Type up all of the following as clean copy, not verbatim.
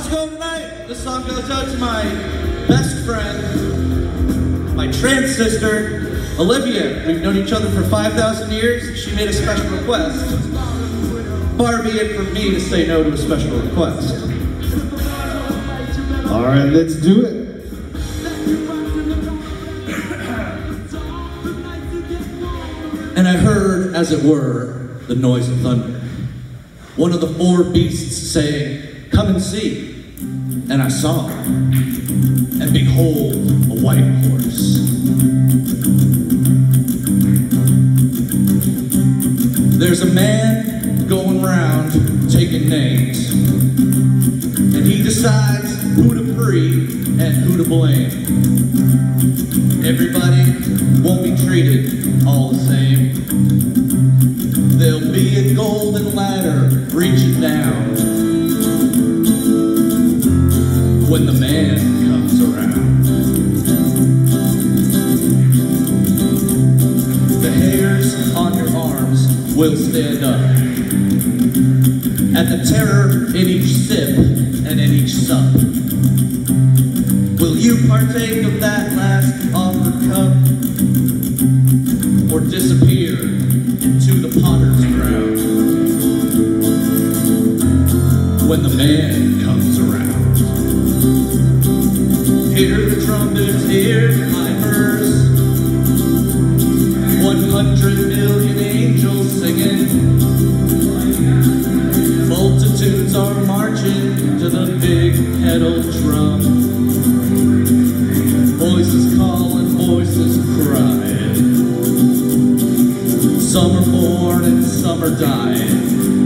How's it going tonight? This song goes out to my best friend, my trans sister, Olivia. We've known each other for 5,000 years. She made a special request. Far be it from me to say no to a special request. All right, let's do it. And I heard, as it were, the noise of thunder. One of the four beasts saying, "Come and see." And I saw, and behold, a white horse. There's a man going around taking names, and he decides who to free and who to blame. Everybody won't be treated all the same. There'll be a golden ladder reaching down when the man comes around. The hairs on your arms will stand up at the terror in each sip and in each sup. Will you partake of that last offered cup, or disappear into the potter's ground when the man comes around? Hear the trumpets, hear the pipers, 100 million angels singing. Multitudes are marching to the big kettle drum. Voices calling, voices crying. Some are born and some are dying.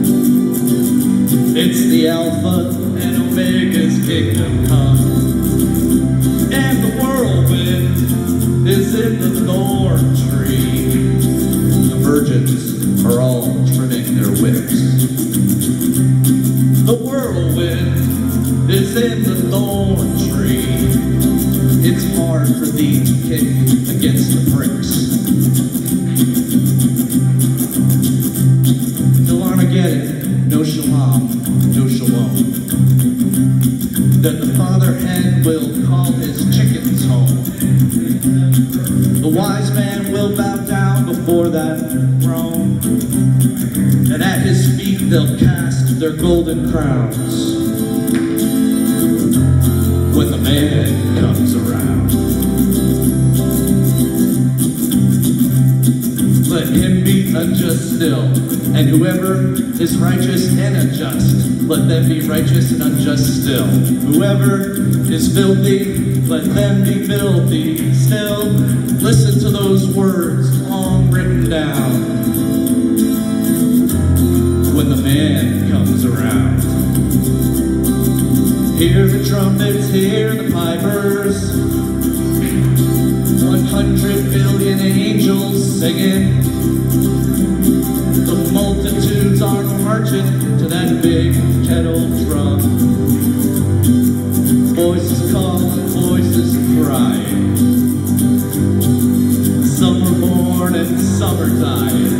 It's the Alpha and Omega's kingdom come. And the whirlwind is in the thorn tree. The virgins are all trimming their whips. The whirlwind is in the thorn tree. It's hard for thee to kick against the pricks. Till Armageddon, no shalom, no shalom. That the father hen will call his chickens home. The wise man will bow down before that throne, and at his feet they'll cast their golden crowns when the man comes around. Let him be unjust still, and whoever is righteous and unjust, let them be righteous and unjust still. Whoever is filthy, let them be filthy still. Listen to those words long written down when the man comes around. Hear the trumpets, hear the pipers, 100 billion angels singing. The multitudes are marching to that big kettle drum. Voices calling, voices crying. Some are born and some are dying.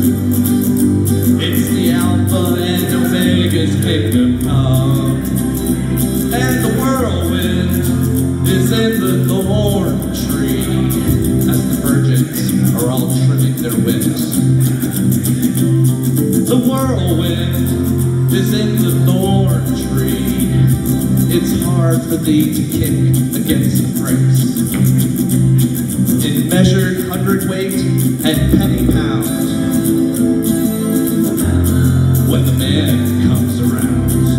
It's the Alpha and Omega's kingdom come. And the whirlwind is in the thorn tree, as the virgins are all trimming their whips. The whirlwind is in the thorn tree. It's hard for thee to kick against the pricks. In measured hundredweight and penny pound, when the man comes around.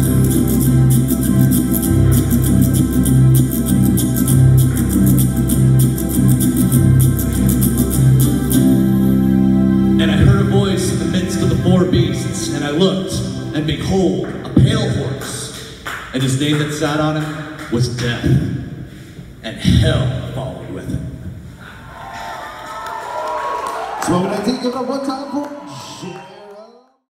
And I heard a voice in the midst of the four beasts, and I looked, and behold, a pale horse, and his name that sat on him was Death, and hell followed with him. So when I take it up one time for